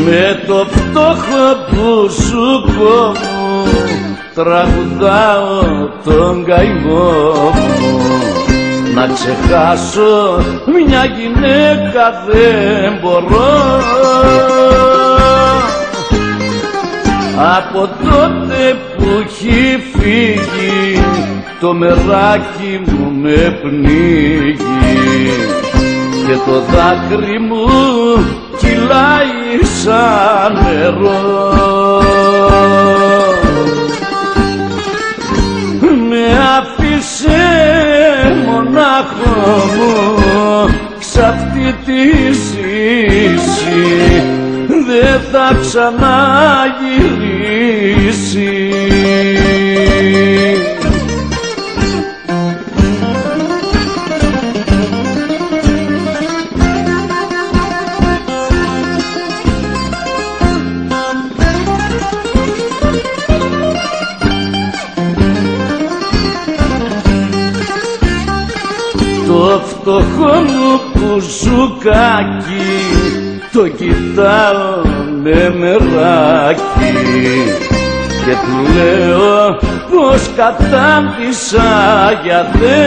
Με το φτώχο μπουζούκο μου τραγουδάω τον καημό μου. Να ξεχάσω μια γυναίκα δεν μπορώ. Από τότε που έχει φύγει το μεράκι μου με πνίγει και το δάκρυ μου κυλάει σαν νερό. Με άφησε μονάχο μου σ' αυτή τη ζήση, δεν θα ξαναγυρίσει. Το φτωχό μου μπουζουκάκι το κοιτάω με μεράκι και του λέω πως κατάντησα για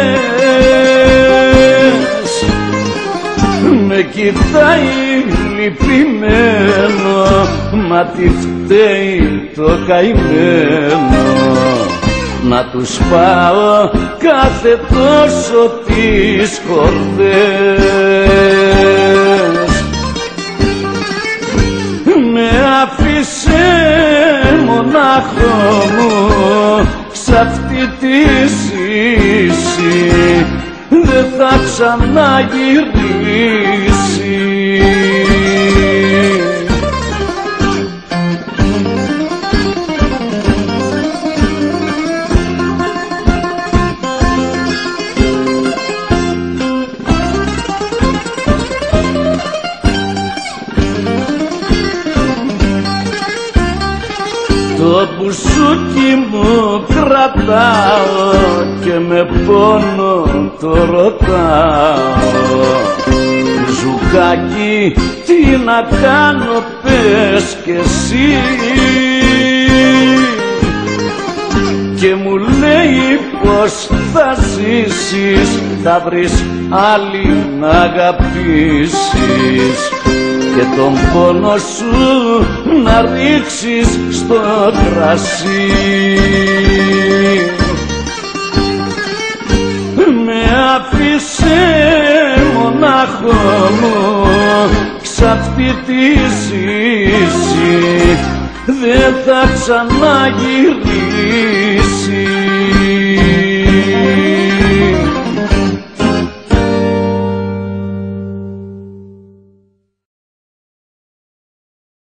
δες. Με κοιτάει λυπημένο, μα τι φταίει το καημένο. Να τους πάω κάθε τόσο τις χορδές. Με άφησε μονάχο μου σ' αυτή τη ζήση, δεν θα ξαναγυρίσει. Το μπουζούκι μου κρατάω και με πόνο το ρωτάω. Μπουζουκάκι, τι να κάνω πες κι εσύ. Και μου λέει πως θα ζήσεις, θα βρεις άλλη να αγαπήσεις και τον πόνο σου να ρίξεις στο κρασί. Με άφησε μονάχο μου σ' αυτή τη ζήση, δεν θα ξαναγυρίσει.